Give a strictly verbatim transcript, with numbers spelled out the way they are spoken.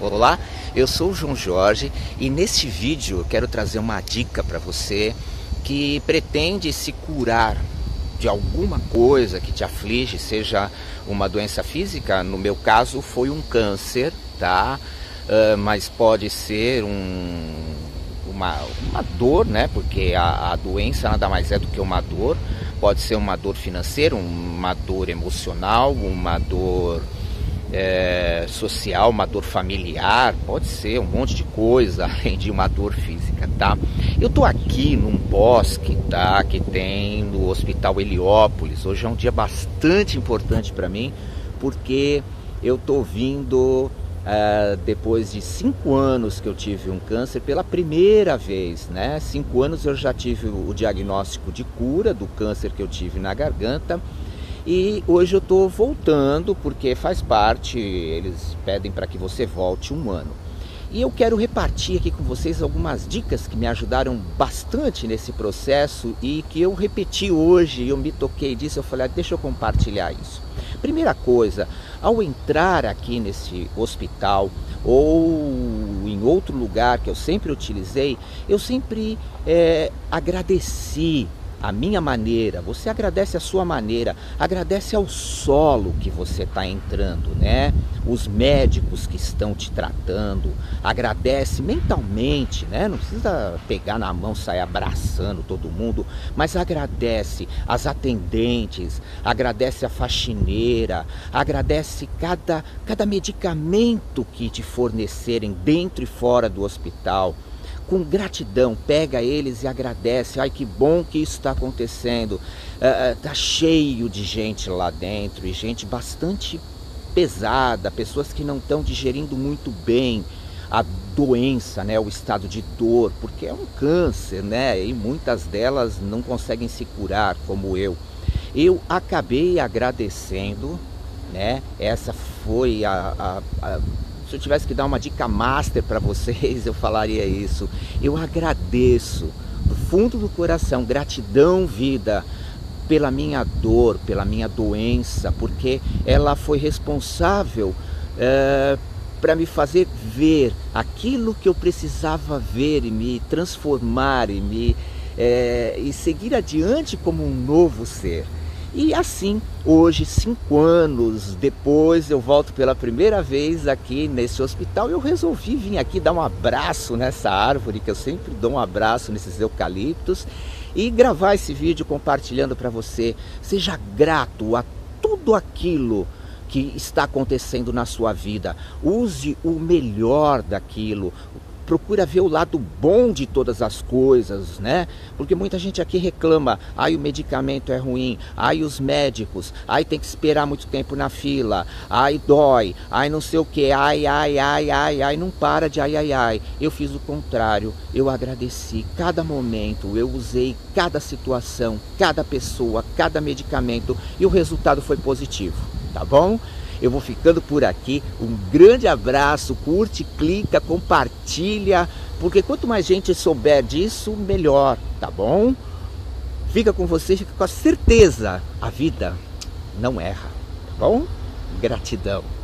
Olá, eu sou o João Jorge e neste vídeo eu quero trazer uma dica para você que pretende se curar de alguma coisa que te aflige, seja uma doença física, no meu caso foi um câncer, tá? Uh, mas pode ser um, uma, uma dor, né? Porque a, a doença nada mais é do que uma dor. Pode ser uma dor financeira, uma dor emocional, uma dor é, social, uma dor familiar, pode ser um monte de coisa, além de uma dor física, tá? Eu tô aqui num bosque, tá? Que tem no Hospital Heliópolis. Hoje é um dia bastante importante para mim, porque eu tô vindo uh, depois de cinco anos que eu tive um câncer pela primeira vez, né? Cinco anos eu já tive o diagnóstico de cura do câncer que eu tive na garganta. E hoje eu estou voltando porque faz parte, eles pedem para que você volte um ano. E eu quero repartir aqui com vocês algumas dicas que me ajudaram bastante nesse processo e que eu repeti hoje, eu me toquei disso, eu falei, ah, deixa eu compartilhar isso. Primeira coisa, ao entrar aqui nesse hospital ou em outro lugar que eu sempre utilizei, eu sempre é, agradeci a minha maneira, você agradece a sua maneira, agradece ao solo que você está entrando, né? Os médicos que estão te tratando, agradece mentalmente, né? Não precisa pegar na mão, sair abraçando todo mundo, mas agradece as atendentes, agradece a faxineira, agradece cada, cada medicamento que te fornecerem dentro e fora do hospital. Com gratidão, pega eles e agradece. Ai, que bom que isso está acontecendo. Uh, tá cheio de gente lá dentro, e gente bastante pesada, pessoas que não estão digerindo muito bem a doença, né, o estado de dor, porque é um câncer, né, e muitas delas não conseguem se curar, como eu. Eu acabei agradecendo, né, essa foi a... a, a se eu tivesse que dar uma dica master para vocês, eu falaria isso. Eu agradeço do fundo do coração, gratidão, vida, pela minha dor, pela minha doença, porque ela foi responsável é, para me fazer ver aquilo que eu precisava ver e me transformar e, me, é, e seguir adiante como um novo ser. E assim, hoje, cinco anos depois, eu volto pela primeira vez aqui nesse hospital. Eu resolvi vir aqui dar um abraço nessa árvore, que eu sempre dou um abraço nesses eucaliptos, e gravar esse vídeo compartilhando para você. Seja grato a tudo aquilo que está acontecendo na sua vida. Use o melhor daquilo. Procura ver o lado bom de todas as coisas, né? Porque muita gente aqui reclama, ai, o medicamento é ruim, ai, os médicos, ai, tem que esperar muito tempo na fila, ai, dói, ai, não sei o que, ai, ai, ai, ai, ai, não para de ai, ai, ai. Eu fiz o contrário, eu agradeci cada momento, eu usei cada situação, cada pessoa, cada medicamento, e o resultado foi positivo, tá bom? Eu vou ficando por aqui, um grande abraço, curte, clica, compartilha, porque quanto mais gente souber disso, melhor, tá bom? Fica com você, fica com a certeza, a vida não erra, tá bom? Gratidão.